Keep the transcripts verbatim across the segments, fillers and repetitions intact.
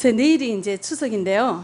제 내일이 이제 추석인데요.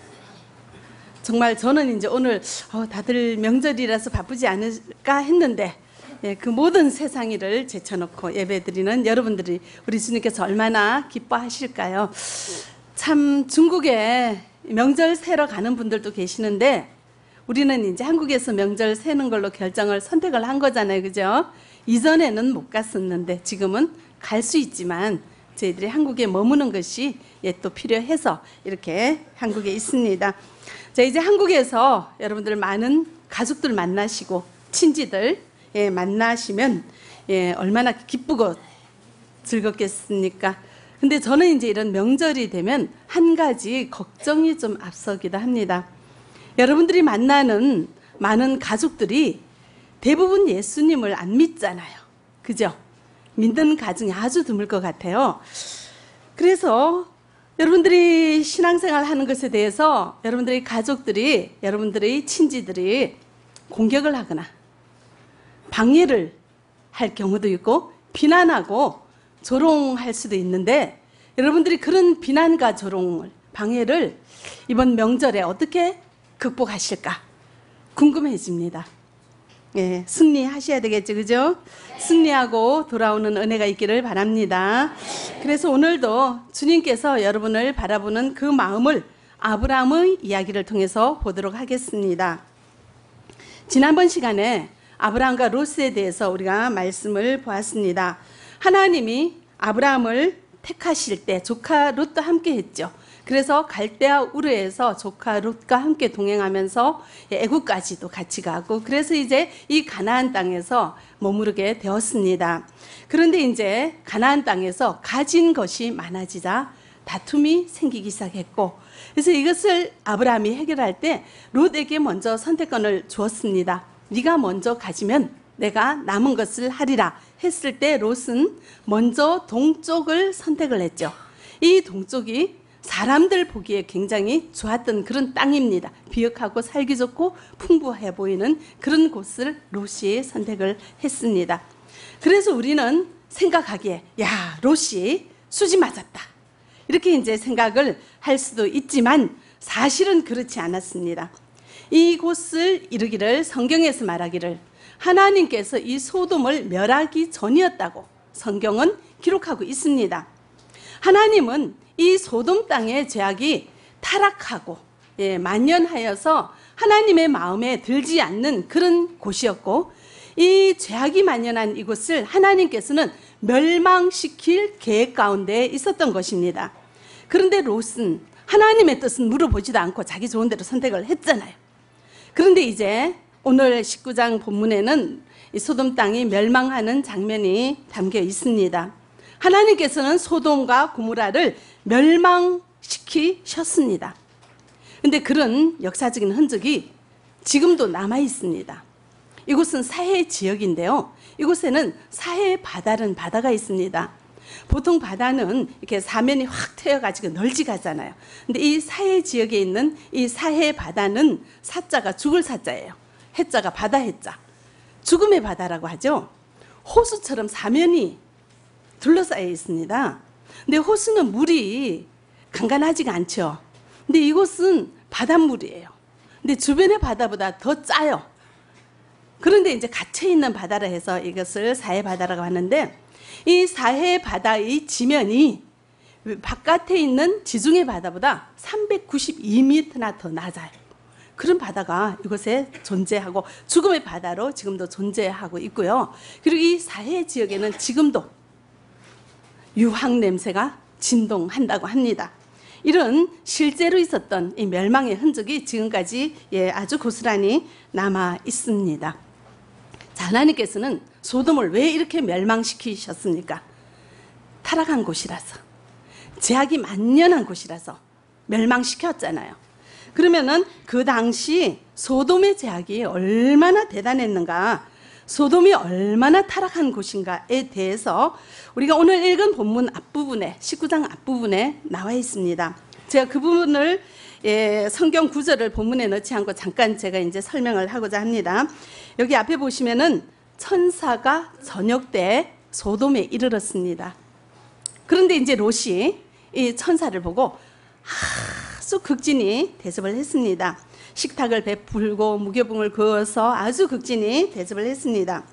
정말 저는 이제 오늘 어, 다들 명절이라서 바쁘지 않을까 했는데 예, 그 모든 세상 일을 제쳐놓고 예배드리는 여러분들이 우리 주님께서 얼마나 기뻐하실까요? 참 중국에 명절 세러 가는 분들도 계시는데 우리는 이제 한국에서 명절 세는 걸로 결정을 선택을 한 거잖아요, 그죠? 이전에는 못 갔었는데 지금은 갈 수 있지만 저희들이 한국에 머무는 것이 예, 또 필요해서 이렇게 한국에 있습니다. 자, 이제 한국에서 여러분들 많은 가족들 만나시고 친지들 예, 만나시면 예, 얼마나 기쁘고 즐겁겠습니까? 근데 저는 이제 이런 명절이 되면 한 가지 걱정이 좀 앞서기도 합니다. 여러분들이 만나는 많은 가족들이 대부분 예수님을 안 믿잖아요. 그죠? 믿는 가정이 아주 드물 것 같아요. 그래서 여러분들이 신앙생활 하는 것에 대해서 여러분들의 가족들이, 여러분들의 친지들이 공격을 하거나 방해를 할 경우도 있고 비난하고 조롱할 수도 있는데 여러분들이 그런 비난과 조롱을, 방해를 이번 명절에 어떻게 극복하실까 궁금해집니다. 예, 승리하셔야 되겠죠, 그죠? 승리하고 돌아오는 은혜가 있기를 바랍니다. 그래서 오늘도 주님께서 여러분을 바라보는 그 마음을 아브라함의 이야기를 통해서 보도록 하겠습니다. 지난번 시간에 아브라함과 롯에 대해서 우리가 말씀을 보았습니다. 하나님이 아브라함을 택하실 때 조카 롯도 함께 했죠. 그래서 갈대아 우르에서 조카 롯과 함께 동행하면서 애굽까지도 같이 가고 그래서 이제 이 가나안 땅에서 머무르게 되었습니다. 그런데 이제 가나안 땅에서 가진 것이 많아지자 다툼이 생기기 시작했고 그래서 이것을 아브라함이 해결할 때 롯에게 먼저 선택권을 주었습니다. 네가 먼저 가지면 내가 남은 것을 하리라 했을 때 롯은 먼저 동쪽을 선택을 했죠. 이 동쪽이 사람들 보기에 굉장히 좋았던 그런 땅입니다. 비옥하고 살기 좋고 풍부해 보이는 그런 곳을 롯이 선택을 했습니다. 그래서 우리는 생각하기에 야, 롯이 수지 맞았다. 이렇게 이제 생각을 할 수도 있지만 사실은 그렇지 않았습니다. 이곳을 이르기를 성경에서 말하기를 하나님께서 이 소돔을 멸하기 전이었다고 성경은 기록하고 있습니다. 하나님은 이 소돔 땅의 죄악이 타락하고 예, 만연하여서 하나님의 마음에 들지 않는 그런 곳이었고 이 죄악이 만연한 이곳을 하나님께서는 멸망시킬 계획 가운데 있었던 것입니다. 그런데 롯은 하나님의 뜻은 물어보지도 않고 자기 좋은 대로 선택을 했잖아요. 그런데 이제 오늘 십구 장 본문에는 이 소돔 땅이 멸망하는 장면이 담겨 있습니다. 하나님께서는 소돔과 고모라를 멸망시키셨습니다. 그런데 그런 역사적인 흔적이 지금도 남아 있습니다. 이곳은 사해 지역인데요. 이곳에는 사해 바다는 바다가 있습니다. 보통 바다는 이렇게 사면이 확 트여가지고 널찍하잖아요. 근데 이 사해 지역에 있는 이 사해 바다는 사자가 죽을 사자예요. 해자가 바다 해자. 죽음의 바다라고 하죠. 호수처럼 사면이 둘러싸여 있습니다. 근데 호수는 물이 간간하지가 않죠. 근데 이곳은 바닷물이에요. 근데 주변의 바다보다 더 짜요. 그런데 이제 갇혀있는 바다라 해서 이것을 사해 바다라고 하는데 이 사해 바다의 지면이 바깥에 있는 지중해 바다보다 삼백구십이 미터나 더 낮아요. 그런 바다가 이곳에 존재하고 죽음의 바다로 지금도 존재하고 있고요. 그리고 이 사해 지역에는 지금도 유황 냄새가 진동한다고 합니다. 이런 실제로 있었던 이 멸망의 흔적이 지금까지 예, 아주 고스란히 남아 있습니다. 자, 하나님께서는 소돔을 왜 이렇게 멸망시키셨습니까? 타락한 곳이라서, 죄악이 만연한 곳이라서 멸망시켰잖아요. 그러면은 그 당시 소돔의 죄악이 얼마나 대단했는가, 소돔이 얼마나 타락한 곳인가에 대해서 우리가 오늘 읽은 본문 앞부분에, 십구 장 앞부분에 나와 있습니다. 제가 그 부분을 예, 성경 구절을 본문에 넣지 않고 잠깐 제가 이제 설명을 하고자 합니다. 여기 앞에 보시면은 천사가 저녁 때 소돔에 이르렀습니다. 그런데 이제 롯이 이 천사를 보고 아주 극진히 대접을 했습니다. 식탁을 베풀고 무교봉을 그어서 아주 극진히 대접을 했습니다.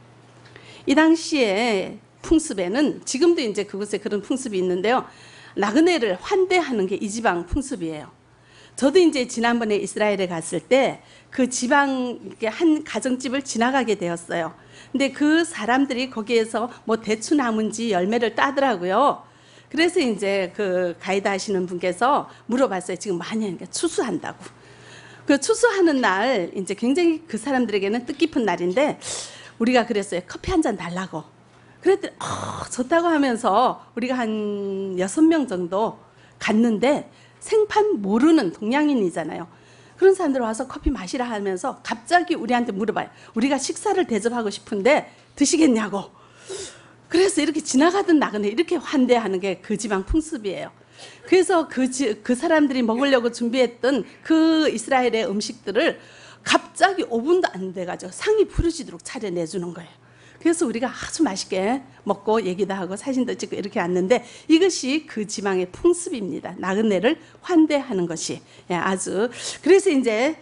이 당시에 풍습에는 지금도 이제 그곳에 그런 풍습이 있는데요. 나그네를 환대하는 게 이 지방 풍습이에요. 저도 이제 지난번에 이스라엘에 갔을 때 그 지방 한 가정집을 지나가게 되었어요. 근데 그 사람들이 거기에서 뭐 대추 나무인지 열매를 따더라고요. 그래서 이제 그 가이드 하시는 분께서 물어봤어요. 지금 많이 하니까 추수한다고. 그 추수하는 날 이제 굉장히 그 사람들에게는 뜻깊은 날인데 우리가 그랬어요. 커피 한 잔 달라고. 그랬더니 어, 좋다고 하면서 우리가 한 여섯 명 정도 갔는데 생판 모르는 동양인이잖아요. 그런 사람들 와서 커피 마시라 하면서 갑자기 우리한테 물어봐요. 우리가 식사를 대접하고 싶은데 드시겠냐고. 그래서 이렇게 지나가던 나그네 이렇게 환대하는 게 그 지방 풍습이에요. 그래서 그, 지, 그 사람들이 먹으려고 준비했던 그 이스라엘의 음식들을 갑자기 오 분도 안 돼가지고 상이 부르지도록 차려내주는 거예요. 그래서 우리가 아주 맛있게 먹고 얘기도 하고 사진도 찍고 이렇게 왔는데 이것이 그 지방의 풍습입니다. 나그네를 환대하는 것이. 예, 아주. 그래서 이제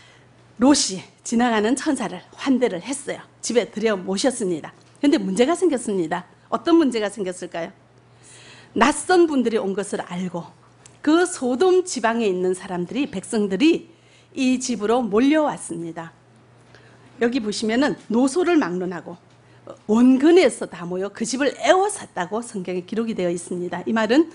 롯이 지나가는 천사를 환대를 했어요. 집에 들여 모셨습니다. 그런데 문제가 생겼습니다. 어떤 문제가 생겼을까요? 낯선 분들이 온 것을 알고 그 소돔 지방에 있는 사람들이, 백성들이 이 집으로 몰려왔습니다. 여기 보시면은 노소를 막론하고 원근에서 다 모여 그 집을 애워쌌다고 성경에 기록이 되어 있습니다. 이 말은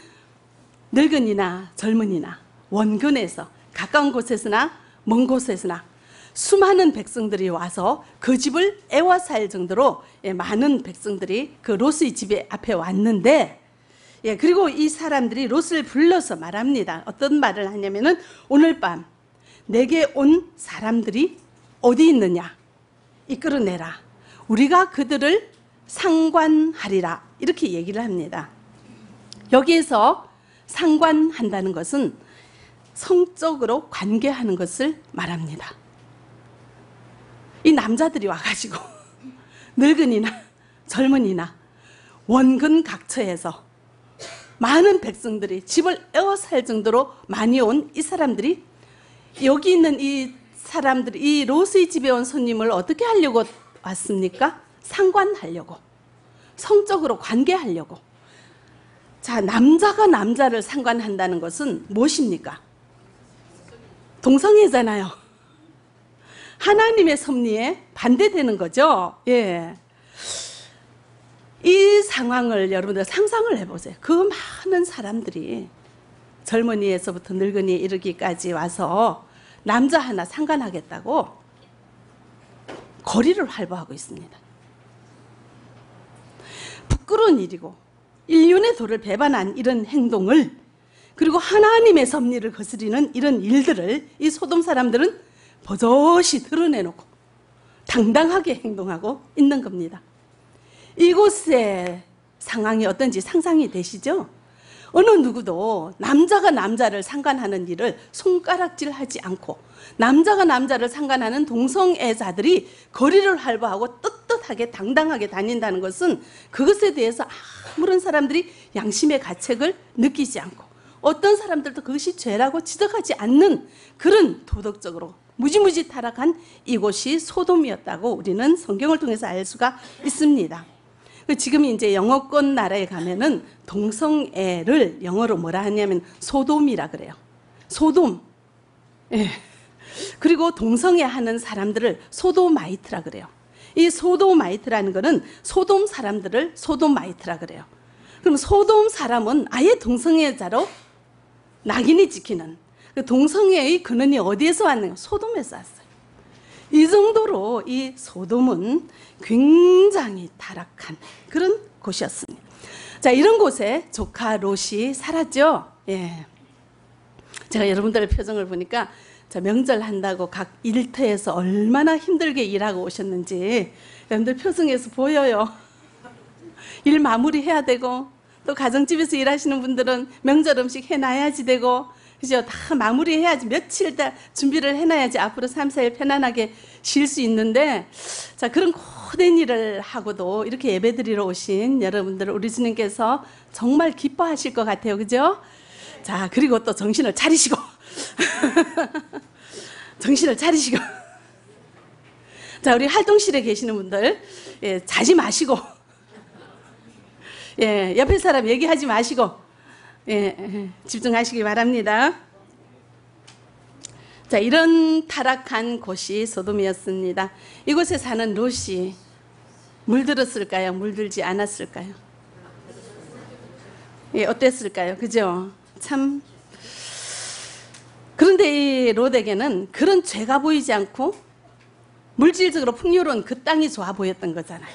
늙은이나 젊은이나 원근에서 가까운 곳에서나 먼 곳에서나 수많은 백성들이 와서 그 집을 애워살 정도로 많은 백성들이 그 롯의 집에 앞에 왔는데, 예, 그리고 이 사람들이 롯을 불러서 말합니다. 어떤 말을 하냐면은 오늘 밤 내게 온 사람들이 어디 있느냐 이끌어내라. 우리가 그들을 상관하리라. 이렇게 얘기를 합니다. 여기에서 상관한다는 것은 성적으로 관계하는 것을 말합니다. 이 남자들이 와가지고 늙은이나 젊은이나 원근 각처에서 많은 백성들이 집을 에워살 정도로 많이 온 이 사람들이 여기 있는 이 사람들이 이 롯의 집에 온 손님을 어떻게 하려고 왔습니까? 상관하려고, 성적으로 관계하려고. 자, 남자가 남자를 상관한다는 것은 무엇입니까? 동성애잖아요. 하나님의 섭리에 반대되는 거죠. 예. 이 상황을 여러분들 상상을 해보세요. 그 많은 사람들이 젊은이에서부터 늙은이에 이르기까지 와서 남자 하나 상관하겠다고 거리를 활보하고 있습니다. 부끄러운 일이고 인륜의 도를 배반한 이런 행동을, 그리고 하나님의 섭리를 거스리는 이런 일들을 이 소돔 사람들은 버젓이 드러내놓고 당당하게 행동하고 있는 겁니다. 이곳의 상황이 어떤지 상상이 되시죠? 어느 누구도 남자가 남자를 상관하는 일을 손가락질하지 않고 남자가 남자를 상관하는 동성애자들이 거리를 활보하고 떳떳하게 당당하게 다닌다는 것은 그것에 대해서 아무런 사람들이 양심의 가책을 느끼지 않고 어떤 사람들도 그것이 죄라고 지적하지 않는 그런 도덕적으로 무지무지 타락한 이곳이 소돔이었다고 우리는 성경을 통해서 알 수가 있습니다. 지금 이제 영어권 나라에 가면은 동성애를 영어로 뭐라 하냐면 소돔이라 그래요. 소돔. 예. 그리고 동성애 하는 사람들을 소도마이트라 그래요. 이 소도마이트라는 거는 소돔 사람들을 소도마이트라 그래요. 그럼 소돔 사람은 아예 동성애자로 낙인이 찍히는, 그 동성애의 근원이 어디에서 왔는가? 소돔에서 왔어요. 이 정도로 이 소돔은 굉장히 타락한 그런 곳이었습니다. 자, 이런 곳에 조카 롯이 살았죠. 예. 제가 여러분들의 표정을 보니까 자, 명절 한다고 각 일터에서 얼마나 힘들게 일하고 오셨는지 여러분들 표정에서 보여요. 일 마무리해야 되고, 또 가정집에서 일하시는 분들은 명절 음식 해놔야지 되고, 그죠? 다 마무리해야지, 며칠 다 준비를 해놔야지 앞으로 삼, 사 일 편안하게 쉴 수 있는데, 자, 그런 고된 일을 하고도 이렇게 예배드리러 오신 여러분들, 우리 주님께서 정말 기뻐하실 것 같아요. 그죠? 자, 그리고 또 정신을 차리시고 정신을 차리시고 자, 우리 활동실에 계시는 분들, 예, 자지 마시고 예, 옆에 사람 얘기하지 마시고 예, 예, 집중하시기 바랍니다. 자, 이런 타락한 곳이 소돔이었습니다. 이곳에 사는 롯이 물들었을까요? 물들지 않았을까요? 예, 어땠을까요? 그죠? 참. 그런데 이 롯에게는 그런 죄가 보이지 않고 물질적으로 풍요로운 그 땅이 좋아 보였던 거잖아요.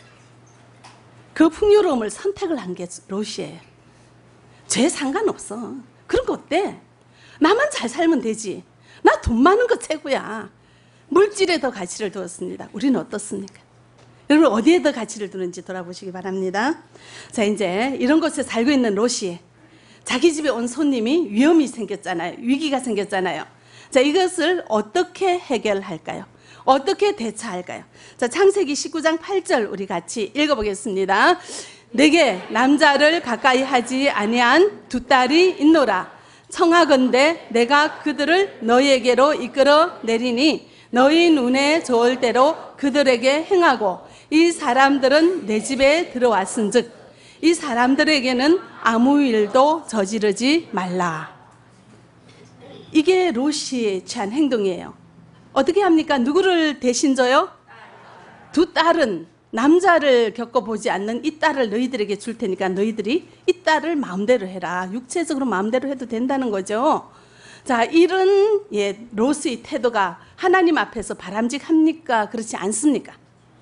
그 풍요로움을 선택을 한 게 롯이에요. 죄 상관없어. 그런 거 어때? 나만 잘 살면 되지. 나 돈 많은 거 최고야. 물질에 더 가치를 두었습니다. 우리는 어떻습니까? 여러분 어디에 더 가치를 두는지 돌아보시기 바랍니다. 자, 이제 이런 곳에 살고 있는 롯이 자기 집에 온 손님이 위험이 생겼잖아요. 위기가 생겼잖아요. 자, 이것을 어떻게 해결할까요? 어떻게 대처할까요? 자, 창세기 십구 장 팔 절 우리 같이 읽어보겠습니다. 내게 남자를 가까이 하지 아니한 두 딸이 있노라. 청하건대 내가 그들을 너희에게로 이끌어 내리니 너희 눈에 좋을 대로 그들에게 행하고 이 사람들은 내 집에 들어왔은즉 이 사람들에게는 아무 일도 저지르지 말라. 이게 롯이 취한 행동이에요. 어떻게 합니까? 누구를 대신 줘요? 두 딸은 남자를 겪어보지 않는 이 딸을 너희들에게 줄 테니까 너희들이 이 딸을 마음대로 해라. 육체적으로 마음대로 해도 된다는 거죠. 자, 이런 예, 롯의 태도가 하나님 앞에서 바람직합니까? 그렇지 않습니까?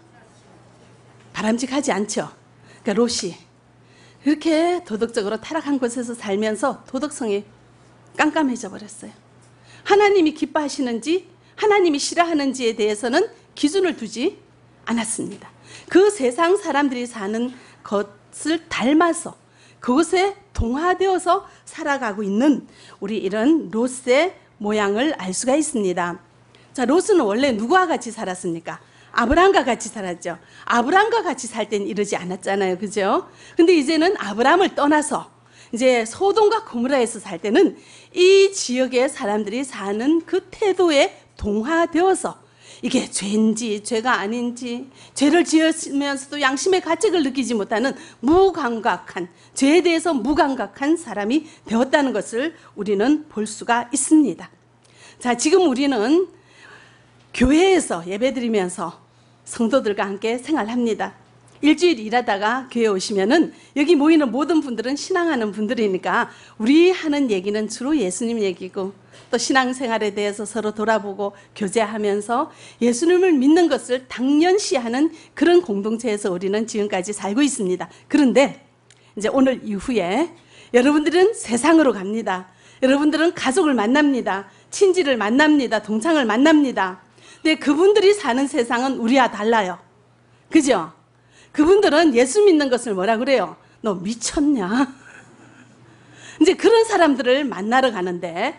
바람직하지 않죠. 그러니까 롯이 이렇게 도덕적으로 타락한 곳에서 살면서 도덕성이 깜깜해져 버렸어요. 하나님이 기뻐하시는지 하나님이 싫어하는지에 대해서는 기준을 두지 않았습니다. 그 세상 사람들이 사는 것을 닮아서 그것에 동화되어서 살아가고 있는 우리 이런 롯의 모양을 알 수가 있습니다. 자, 롯은 원래 누구와 같이 살았습니까? 아브람과 같이 살았죠. 아브람과 같이 살 땐 이러지 않았잖아요. 그죠? 근데 이제는 아브람을 떠나서 이제 소돔과 고모라에서 살 때는 이 지역의 사람들이 사는 그 태도에 동화되어서 이게 죄인지 죄가 아닌지 죄를 지으면서도 양심의 가책을 느끼지 못하는 무감각한, 죄에 대해서 무감각한 사람이 되었다는 것을 우리는 볼 수가 있습니다. 자, 지금 우리는 교회에서 예배드리면서 성도들과 함께 생활합니다. 일주일 일하다가 교회 오시면은 여기 모이는 모든 분들은 신앙하는 분들이니까 우리 하는 얘기는 주로 예수님 얘기고 또 신앙생활에 대해서 서로 돌아보고 교제하면서 예수님을 믿는 것을 당연시하는 그런 공동체에서 우리는 지금까지 살고 있습니다. 그런데 이제 오늘 이후에 여러분들은 세상으로 갑니다. 여러분들은 가족을 만납니다. 친지를 만납니다. 동창을 만납니다. 근데 그분들이 사는 세상은 우리와 달라요. 그죠? 그분들은 예수 믿는 것을 뭐라 그래요? 너 미쳤냐? 이제 그런 사람들을 만나러 가는데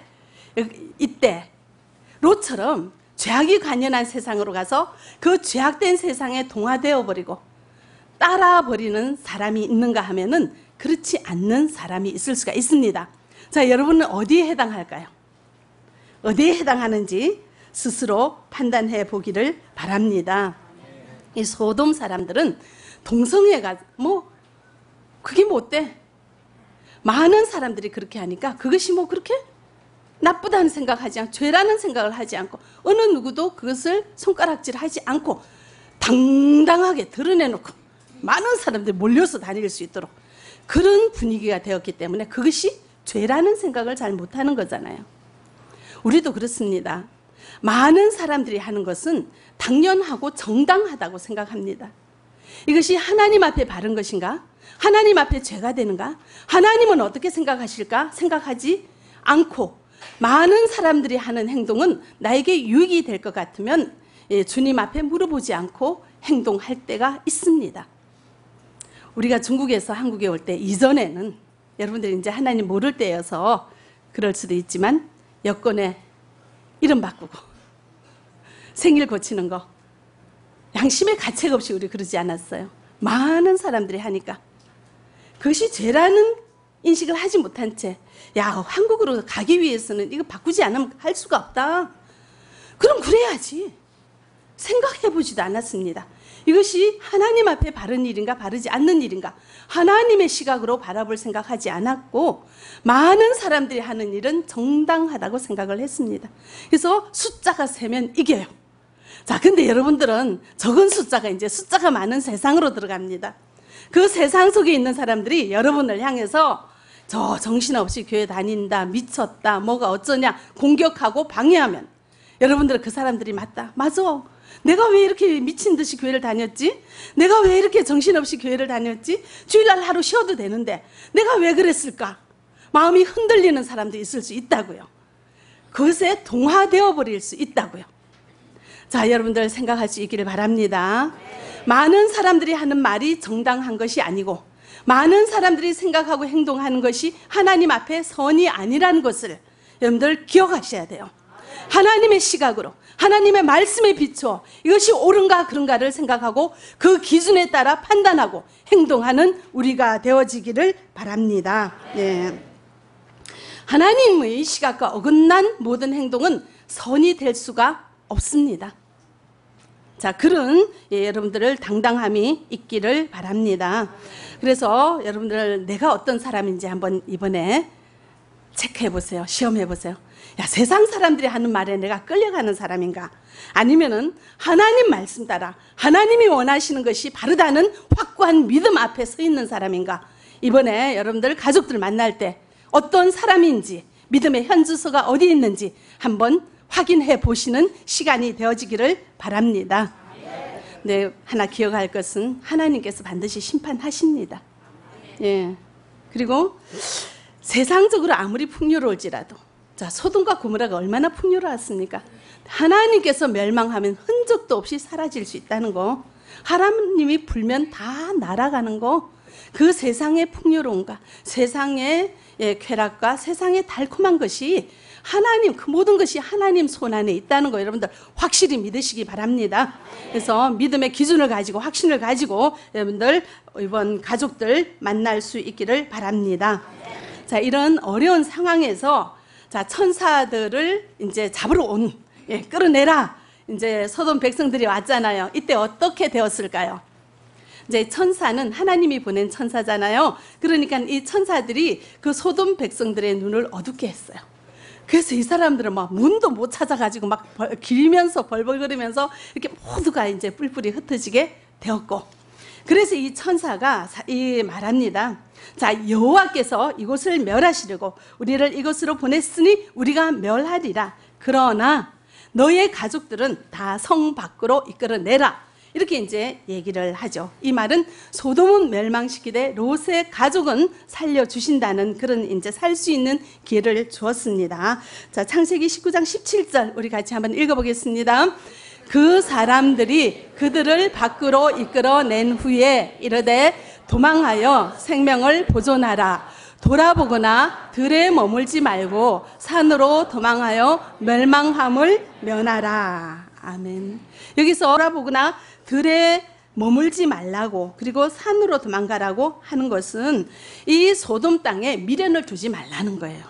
이때 롯처럼 죄악이 관연한 세상으로 가서 그 죄악된 세상에 동화되어 버리고 따라 버리는 사람이 있는가 하면은 그렇지 않는 사람이 있을 수가 있습니다. 자, 여러분은 어디에 해당할까요? 어디에 해당하는지 스스로 판단해 보기를 바랍니다. 이 소돔 사람들은 동성애가 뭐 그게 뭐 어때? 많은 사람들이 그렇게 하니까 그것이 뭐 그렇게 나쁘다는 생각하지 않고 죄라는 생각을 하지 않고 어느 누구도 그것을 손가락질하지 않고 당당하게 드러내놓고 많은 사람들이 몰려서 다닐 수 있도록 그런 분위기가 되었기 때문에 그것이 죄라는 생각을 잘 못하는 거잖아요. 우리도 그렇습니다. 많은 사람들이 하는 것은 당연하고 정당하다고 생각합니다. 이것이 하나님 앞에 바른 것인가? 하나님 앞에 죄가 되는가? 하나님은 어떻게 생각하실까? 생각하지 않고 많은 사람들이 하는 행동은 나에게 유익이 될 것 같으면 주님 앞에 물어보지 않고 행동할 때가 있습니다. 우리가 중국에서 한국에 올 때 이전에는 여러분들이 이제 하나님 모를 때여서 그럴 수도 있지만 여권에 이름 바꾸고 생일 고치는 거 양심의 가책 없이 우리 그러지 않았어요. 많은 사람들이 하니까 그것이 죄라는 인식을 하지 못한 채, 야, 한국으로 가기 위해서는 이거 바꾸지 않으면 할 수가 없다. 그럼 그래야지. 생각해보지도 않았습니다. 이것이 하나님 앞에 바른 일인가 바르지 않는 일인가, 하나님의 시각으로 바라볼 생각하지 않았고, 많은 사람들이 하는 일은 정당하다고 생각을 했습니다. 그래서 숫자가 세면 이겨요. 자, 근데 여러분들은 적은 숫자가 이제 숫자가 많은 세상으로 들어갑니다. 그 세상 속에 있는 사람들이 여러분을 향해서 저 정신없이 교회 다닌다, 미쳤다, 뭐가 어쩌냐 공격하고 방해하면 여러분들은 그 사람들이 맞다, 맞아, 내가 왜 이렇게 미친 듯이 교회를 다녔지? 내가 왜 이렇게 정신없이 교회를 다녔지? 주일날 하루 쉬어도 되는데 내가 왜 그랬을까? 마음이 흔들리는 사람도 있을 수 있다고요. 그것에 동화되어 버릴 수 있다고요. 자, 여러분들 생각할 수 있기를 바랍니다. 많은 사람들이 하는 말이 정당한 것이 아니고, 많은 사람들이 생각하고 행동하는 것이 하나님 앞에 선이 아니라는 것을 여러분들 기억하셔야 돼요. 하나님의 시각으로, 하나님의 말씀에 비추어 이것이 옳은가 그런가를 생각하고 그 기준에 따라 판단하고 행동하는 우리가 되어지기를 바랍니다. 네. 하나님의 시각과 어긋난 모든 행동은 선이 될 수가 없습니다. 자, 그런 예, 여러분들을 당당함이 있기를 바랍니다. 그래서 여러분들 내가 어떤 사람인지 한번 이번에 체크해 보세요. 시험해 보세요. 야, 세상 사람들이 하는 말에 내가 끌려가는 사람인가? 아니면은 하나님 말씀 따라 하나님이 원하시는 것이 바르다는 확고한 믿음 앞에 서 있는 사람인가? 이번에 여러분들 가족들 만날 때 어떤 사람인지, 믿음의 현주소가 어디 있는지 한번 확인해 보시는 시간이 되어지기를 바랍니다. 네, 하나 기억할 것은 하나님께서 반드시 심판하십니다. 예. 그리고 세상적으로 아무리 풍요로울지라도, 자, 소돔과 고모라가 얼마나 풍요로웠습니까? 하나님께서 멸망하면 흔적도 없이 사라질 수 있다는 거, 하나님이 불면 다 날아가는 거, 그 세상의 풍요로움과 세상의 예, 쾌락과 세상의 달콤한 것이 하나님, 그 모든 것이 하나님 손 안에 있다는 거 여러분들 확실히 믿으시기 바랍니다. 그래서 믿음의 기준을 가지고 확신을 가지고 여러분들 이번 가족들 만날 수 있기를 바랍니다. 자, 이런 어려운 상황에서 자, 천사들을 이제 잡으러 온, 예, 끌어내라. 이제 소돔 백성들이 왔잖아요. 이때 어떻게 되었을까요? 이제 천사는 하나님이 보낸 천사잖아요. 그러니까 이 천사들이 그 소돔 백성들의 눈을 어둡게 했어요. 그래서 이 사람들은 막 문도 못 찾아가지고 막 벌, 길면서 벌벌거리면서 이렇게 모두가 이제 뿔뿔이 흩어지게 되었고, 그래서 이 천사가 이 말합니다. 자, 여호와께서 이곳을 멸하시려고 우리를 이곳으로 보냈으니 우리가 멸하리라. 그러나 너의 가족들은 다 성 밖으로 이끌어내라. 이렇게 이제 얘기를 하죠. 이 말은 소돔은 멸망시키되 롯의 가족은 살려주신다는 그런 이제 살 수 있는 기회를 주었습니다. 자, 창세기 십구 장 십칠 절 우리 같이 한번 읽어보겠습니다. 그 사람들이 그들을 밖으로 이끌어낸 후에 이르되 도망하여 생명을 보존하라. 돌아보거나 들에 머물지 말고 산으로 도망하여 멸망함을 면하라. 아멘. 여기서 돌아보거나 들에 머물지 말라고, 그리고 산으로 도망가라고 하는 것은 이 소돔 땅에 미련을 두지 말라는 거예요.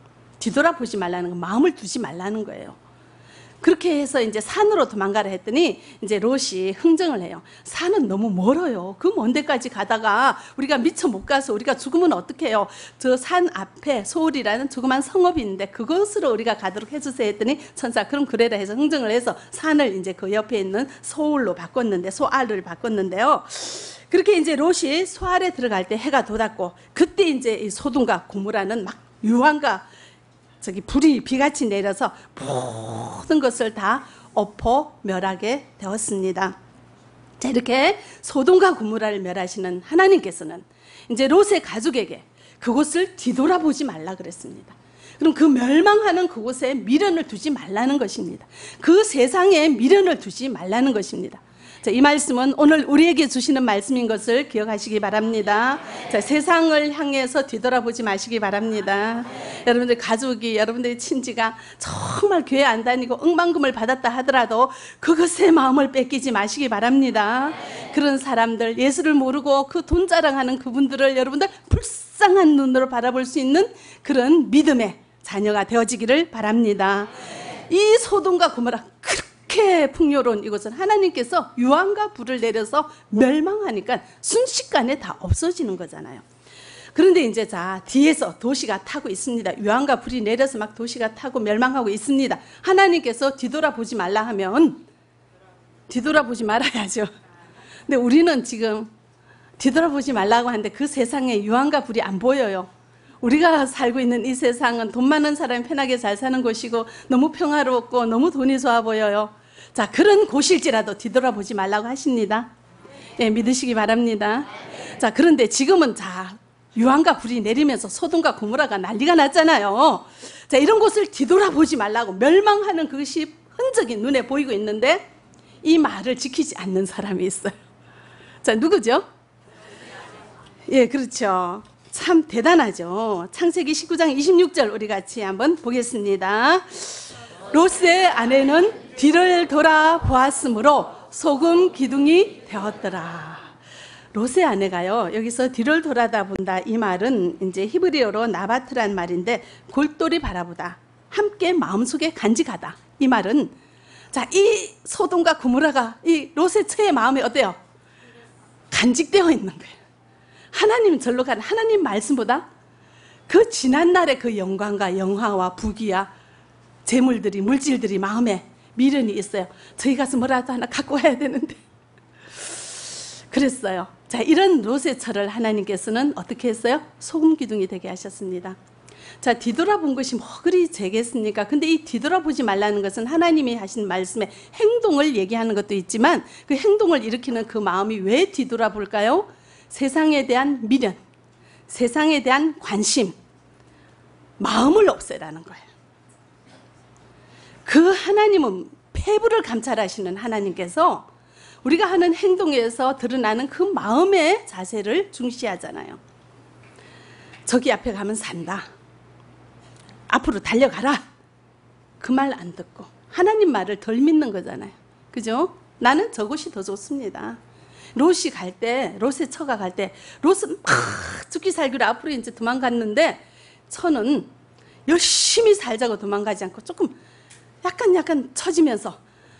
뒤돌아보지 말라는 거, 마음을 두지 말라는 거예요. 그렇게 해서 이제 산으로 도망가라 했더니 이제 롯이 흥정을 해요. 산은 너무 멀어요. 그 먼 데까지 가다가 우리가 미처 못 가서 우리가 죽으면 어떡해요? 저 산 앞에 소울이라는 조그만 성읍이 있는데 그것으로 우리가 가도록 해주세요 했더니 천사 그럼 그래라 해서 흥정을 해서 산을 이제 그 옆에 있는 소울로 바꿨는데, 소알을 바꿨는데요. 그렇게 이제 롯이 소알에 들어갈 때 해가 돋았고, 그때 이제 이 소돔과 고모라는 막 유황과 저기 불이 비같이 내려서 모든 것을 다 엎어 멸하게 되었습니다. 자, 이렇게 소돔과 고모라를 멸하시는 하나님께서는 이제 롯의 가족에게 그곳을 뒤돌아보지 말라 그랬습니다. 그럼 그 멸망하는 그곳에 미련을 두지 말라는 것입니다. 그 세상에 미련을 두지 말라는 것입니다. 자, 이 말씀은 오늘 우리에게 주시는 말씀인 것을 기억하시기 바랍니다. 자, 세상을 향해서 뒤돌아보지 마시기 바랍니다. 여러분들 가족이, 여러분들의 친지가 정말 교회 안 다니고 억만금을 받았다 하더라도 그것에 마음을 뺏기지 마시기 바랍니다. 그런 사람들, 예수를 모르고 그 돈 자랑하는 그분들을 여러분들 불쌍한 눈으로 바라볼 수 있는 그런 믿음의 자녀가 되어지기를 바랍니다. 이 소돔과 고모라 그렇게 풍요로운 이곳은 하나님께서 유황과 불을 내려서 멸망하니까 순식간에 다 없어지는 거잖아요. 그런데 이제 자 뒤에서 도시가 타고 있습니다. 유황과 불이 내려서 막 도시가 타고 멸망하고 있습니다. 하나님께서 뒤돌아보지 말라 하면 뒤돌아보지 말아야죠. 근데 우리는 지금 뒤돌아보지 말라고 하는데 그 세상에 유황과 불이 안 보여요. 우리가 살고 있는 이 세상은 돈 많은 사람이 편하게 잘 사는 곳이고 너무 평화롭고 너무 돈이 좋아 보여요. 자, 그런 곳일지라도 뒤돌아보지 말라고 하십니다. 예, 믿으시기 바랍니다. 자, 그런데 지금은 자 유황과 불이 내리면서 소돔과 고모라가 난리가 났잖아요. 자, 이런 곳을 뒤돌아보지 말라고 멸망하는 그것이 흔적이 눈에 보이고 있는데 이 말을 지키지 않는 사람이 있어요. 자, 누구죠? 예, 그렇죠. 참 대단하죠. 창세기 십구 장 이십육 절 우리 같이 한번 보겠습니다. 롯의 아내는 뒤를 돌아보았으므로 소금 기둥이 되었더라. 롯의 아내가요, 여기서 뒤를 돌아다본다 이 말은 이제 히브리어로 나바트란 말인데 골똘히 바라보다, 함께 마음속에 간직하다. 이 말은 자, 이 소돔과 고모라가 이 롯의 처의 마음에 어때요? 간직되어 있는 거예요. 하나님 절로 가는 하나님 말씀보다 그 지난날의 그 영광과 영화와 부귀와 재물들이, 물질들이 마음에 미련이 있어요. 저희 가서 뭐라도 하나 갖고 와야 되는데. 그랬어요. 자, 이런 롯의 처를 하나님께서는 어떻게 했어요? 소금 기둥이 되게 하셨습니다. 자, 뒤돌아본 것이 뭐 그리 죄겠습니까? 근데 이 뒤돌아보지 말라는 것은 하나님이 하신 말씀에 행동을 얘기하는 것도 있지만 그 행동을 일으키는 그 마음이 왜 뒤돌아볼까요? 세상에 대한 미련, 세상에 대한 관심, 마음을 없애라는 거예요. 그 하나님은 폐부를 감찰하시는 하나님께서 우리가 하는 행동에서 드러나는 그 마음의 자세를 중시하잖아요. 저기 앞에 가면 산다. 앞으로 달려가라. 그 말 안 듣고 하나님 말을 덜 믿는 거잖아요. 그죠? 나는 저곳이 더 좋습니다. 롯이 갈 때, 롯의 처가 갈 때, 롯은 막 죽기 살기로 앞으로 이제 도망갔는데, 처는 열심히 살자고 도망가지 않고 조금 약간 약간 처지면서,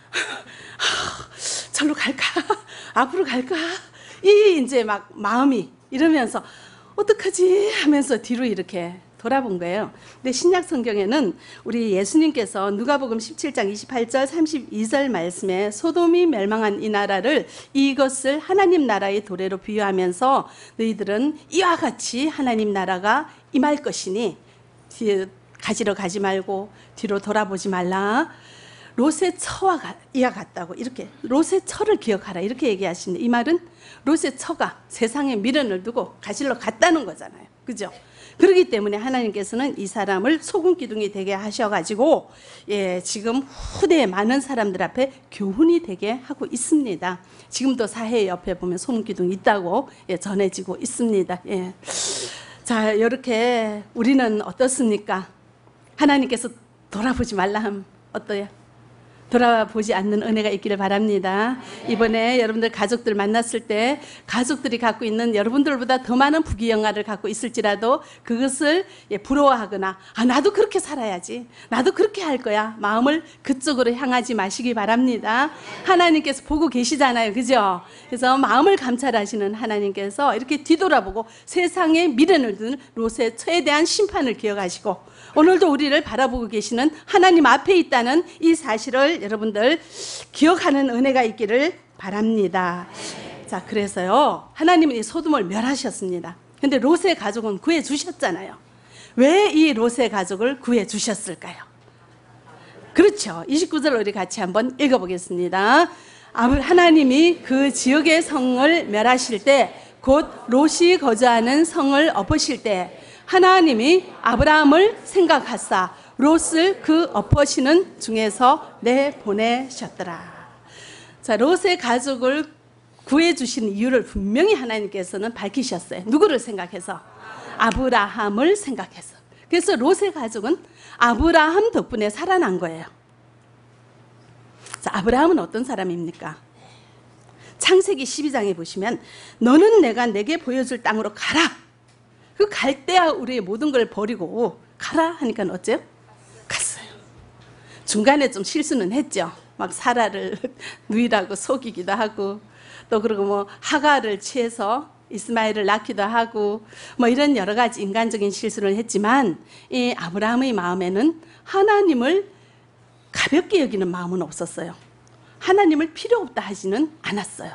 절로 갈까? 앞으로 갈까? 이 이제 막 마음이 이러면서, 어떡하지? 하면서 뒤로 이렇게 돌아본 거예요. 근데 신약 성경에는 우리 예수님께서 누가복음 십칠 장 이십팔 절 삼십이 절 말씀에 소돔이 멸망한 이 나라를 이것을 하나님 나라의 도래로 비유하면서 너희들은 이와 같이 하나님 나라가 임할 것이니 뒤에 가지러 가지 말고 뒤로 돌아보지 말라. 롯의 처와 이와 같다고 이렇게 롯의 처를 기억하라 이렇게 얘기하시는데 이 말은 롯의 처가 세상에 미련을 두고 가지러 갔다는 거잖아요. 그죠? 그렇기 때문에 하나님께서는 이 사람을 소금 기둥이 되게 하셔가지고 예, 지금 후대에 많은 사람들 앞에 교훈이 되게 하고 있습니다. 지금도 사회 옆에 보면 소금 기둥이 있다고 예, 전해지고 있습니다. 예. 자, 이렇게 우리는 어떻습니까? 하나님께서 돌아보지 말라 하면 어떠요? 돌아보지 않는 은혜가 있기를 바랍니다. 이번에 여러분들 가족들 만났을 때 가족들이 갖고 있는 여러분들보다 더 많은 부귀영화를 갖고 있을지라도 그것을 부러워하거나 아 나도 그렇게 살아야지, 나도 그렇게 할 거야, 마음을 그쪽으로 향하지 마시기 바랍니다. 하나님께서 보고 계시잖아요. 그죠? 그래서 마음을 감찰하시는 하나님께서 이렇게 뒤돌아보고 세상에 미련을 두는 롯의 처에 대한 심판을 기억하시고 오늘도 우리를 바라보고 계시는 하나님 앞에 있다는 이 사실을 여러분들 기억하는 은혜가 있기를 바랍니다. 자, 그래서요, 하나님은 이 소돔을 멸하셨습니다. 근데 롯의 가족은 구해 주셨잖아요. 왜 이 롯의 가족을 구해 주셨을까요? 그렇죠. 이십구 절 우리 같이 한번 읽어보겠습니다. 하나님이 그 지역의 성을 멸하실 때, 곧 롯이 거주하는 성을 엎으실 때 하나님이 아브라함을 생각하사 롯을 그 엎으시는 중에서 내보내셨더라. 자, 롯의 가족을 구해주신 이유를 분명히 하나님께서는 밝히셨어요. 누구를 생각해서? 아브라함을 생각해서. 그래서 롯의 가족은 아브라함 덕분에 살아난 거예요. 자, 아브라함은 어떤 사람입니까? 창세기 십이 장에 보시면 너는 내가 내게 보여줄 땅으로 가라. 그 갈대아 우리의 모든 걸 버리고 가라 하니까 어째요? 갔어요. 중간에 좀 실수는 했죠. 막 사라를 누이라고 속이기도 하고 또 그리고 뭐 하가를 취해서 이스마엘을 낳기도 하고 뭐 이런 여러 가지 인간적인 실수를 했지만 이 아브라함의 마음에는 하나님을 가볍게 여기는 마음은 없었어요. 하나님을 필요 없다 하지는 않았어요.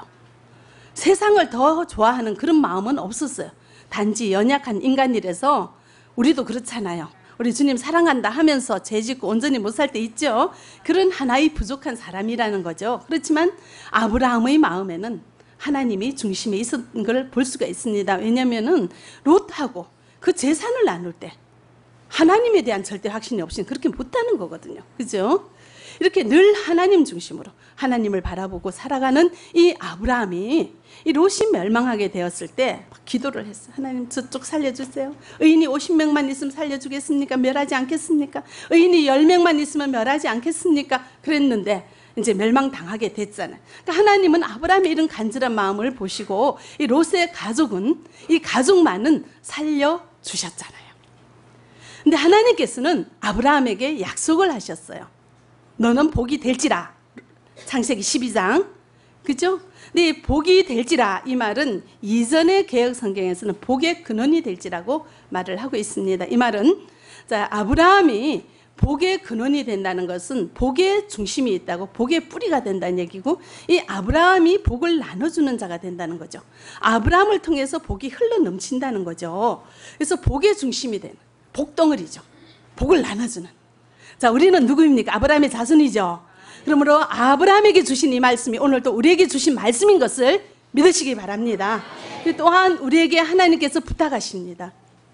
세상을 더 좋아하는 그런 마음은 없었어요. 단지 연약한 인간이라서 우리도 그렇잖아요. 우리 주님 사랑한다 하면서 죄짓고 온전히 못 살 때 있죠. 그런 하나의 부족한 사람이라는 거죠. 그렇지만 아브라함의 마음에는 하나님이 중심에 있었던 걸 볼 수가 있습니다. 왜냐하면 롯하고 그 재산을 나눌 때 하나님에 대한 절대 확신이 없이는 그렇게 못하는 거거든요. 그죠? 이렇게 늘 하나님 중심으로 하나님을 바라보고 살아가는 이 아브라함이 이 롯이 멸망하게 되었을 때 기도를 했어요. 하나님 저쪽 살려주세요. 의인이 오십 명만 있으면 살려주겠습니까? 멸하지 않겠습니까? 의인이 열 명만 있으면 멸하지 않겠습니까? 그랬는데 이제 멸망당하게 됐잖아요. 그러니까 하나님은 아브라함의 이런 간절한 마음을 보시고 이 롯의 가족은 이 가족만은 살려주셨잖아요. 근데 하나님께서는 아브라함에게 약속을 하셨어요. 너는 복이 될지라. 창세기 십이 장. 그죠? 근데 이 복이 될지라 이 말은 이전의 개혁 성경에서는 복의 근원이 될지라고 말을 하고 있습니다. 이 말은 자, 아브라함이 복의 근원이 된다는 것은 복의 중심이 있다고 복의 뿌리가 된다는 얘기고 이 아브라함이 복을 나눠주는 자가 된다는 거죠. 아브라함을 통해서 복이 흘러 넘친다는 거죠. 그래서 복의 중심이 되는 복덩어리죠. 복을 나눠주는. 자, 우리는 누구입니까? 아브라함의 자손이죠. 그러므로 아브라함에게 주신 이 말씀이 오늘 또 우리에게 주신 말씀인 것을 믿으시기 바랍니다. 또한 우리에게 하나님께서 부탁하십니다.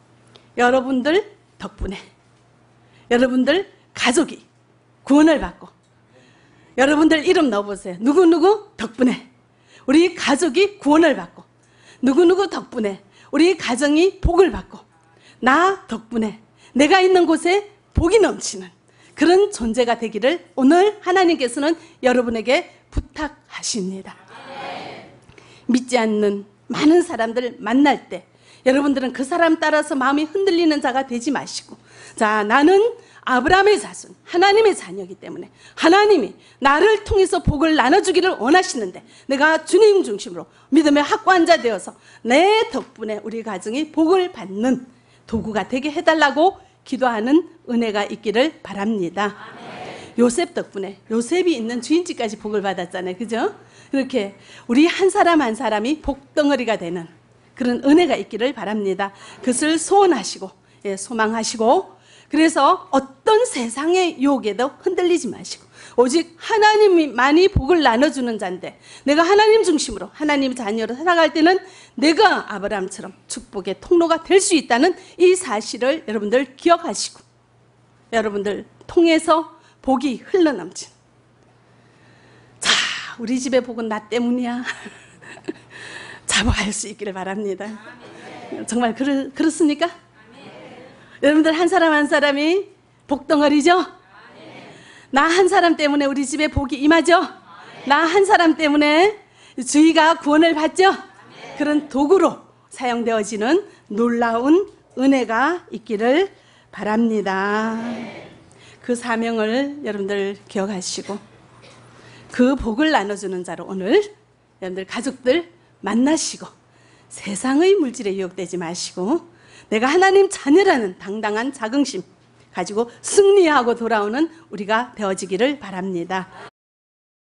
여러분들 덕분에 여러분들 가족이 구원을 받고 여러분들 이름 넣어보세요. 누구누구 덕분에 우리 가족이 구원을 받고 누구누구 덕분에 우리 가정이 복을 받고 나 덕분에 내가 있는 곳에 복이 넘치는 그런 존재가 되기를 오늘 하나님께서는 여러분에게 부탁하십니다. 믿지 않는 많은 사람들 만날 때 여러분들은 그 사람 따라서 마음이 흔들리는 자가 되지 마시고 자, 나는 아브라함의 자손, 하나님의 자녀이기 때문에 하나님이 나를 통해서 복을 나눠주기를 원하시는데 내가 주님 중심으로 믿음의 확고한 자 되어서 내 덕분에 우리 가정이 복을 받는 도구가 되게 해달라고 기도하는 은혜가 있기를 바랍니다. 아멘. 요셉 덕분에 요셉이 있는 주인집까지 복을 받았잖아요. 그죠? 그렇게 우리 한 사람 한 사람이 복덩어리가 되는 그런 은혜가 있기를 바랍니다. 그것을 소원하시고 예, 소망하시고 그래서 어떤 세상의 유혹에도 흔들리지 마시고 오직 하나님만이 복을 나눠주는 자인데 내가 하나님 중심으로 하나님 자녀로 살아갈 때는 내가 아브라함처럼 축복의 통로가 될 수 있다는 이 사실을 여러분들 기억하시고 여러분들 통해서 복이 흘러넘친 자, 우리 집의 복은 나 때문이야 자부할 수 있기를 바랍니다. 정말 그렇, 그렇습니까? 여러분들 한 사람 한 사람이 복덩어리죠? 나 한 사람 때문에 우리 집에 복이 임하죠? 나 한 사람 때문에 주의가 구원을 받죠? 그런 도구로 사용되어지는 놀라운 은혜가 있기를 바랍니다. 그 사명을 여러분들 기억하시고 그 복을 나눠주는 자로 오늘 여러분들 가족들 만나시고 세상의 물질에 유혹되지 마시고 내가 하나님 자녀라는 당당한 자긍심 가지고 승리하고 돌아오는 우리가 되어지기를 바랍니다.